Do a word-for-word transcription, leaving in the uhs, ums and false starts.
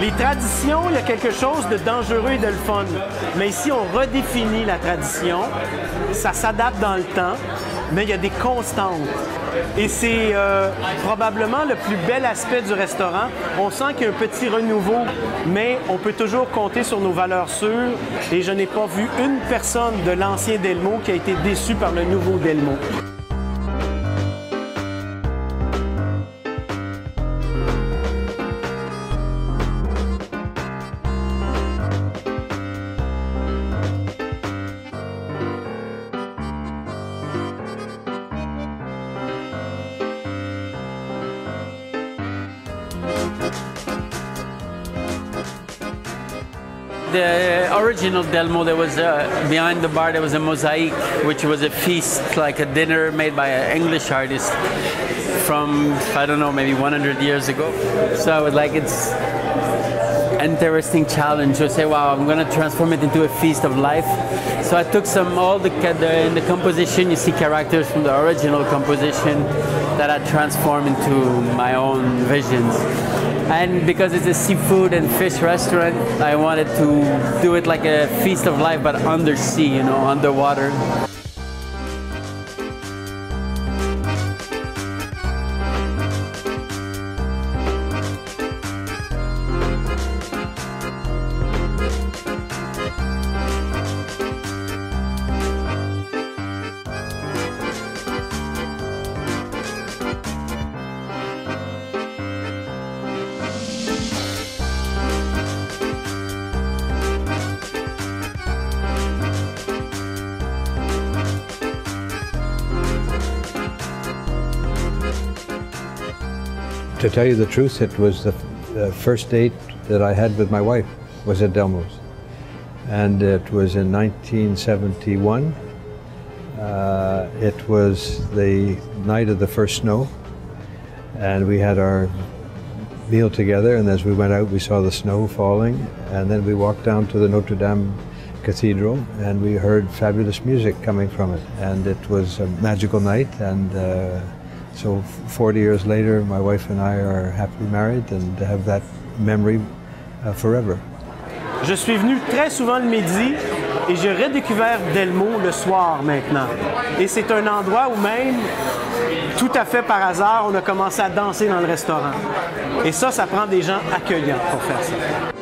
Les traditions, il y a quelque chose de dangereux et de le fun. Mais ici, on redéfinit la tradition. Ça s'adapte dans le temps, mais il y a des constantes. Et c'est euh, probablement le plus bel aspect du restaurant. On sent qu'il y a un petit renouveau, mais on peut toujours compter sur nos valeurs sûres. Et je n'ai pas vu une personne de l'ancien Delmo qui a été déçue par le nouveau Delmo. The original Delmo, there was uh, behind the bar there was a mosaic, which was a feast, like a dinner made by an English artist from, I don't know, maybe one hundred years ago. So I was like, it's an interesting challenge to say, wow, I'm going to transform it into a feast of life. So I took some, all the, the, in the composition, you see characters from the original composition that I transformed into my own visions. And because it's a seafood and fish restaurant, I wanted to do it like a feast of life, but undersea, you know, underwater. To tell you the truth, it was the, the first date that I had with my wife was at Delmo's. And it was in nineteen seventy-one. Uh, it was the night of the first snow. And we had our meal together, and as we went out we saw the snow falling. And then we walked down to the Notre Dame Cathedral and we heard fabulous music coming from it. And it was a magical night, and uh, so forty years later, my wife and I are happily married and have that memory uh, forever. Je suis venu très souvent le midi et j'ai redécouvert Delmo le soir maintenant. Et c'est un endroit où même, tout à fait par hasard, on a commencé à danser dans le restaurant. Et ça, ça prend des gens accueillants pour faire ça.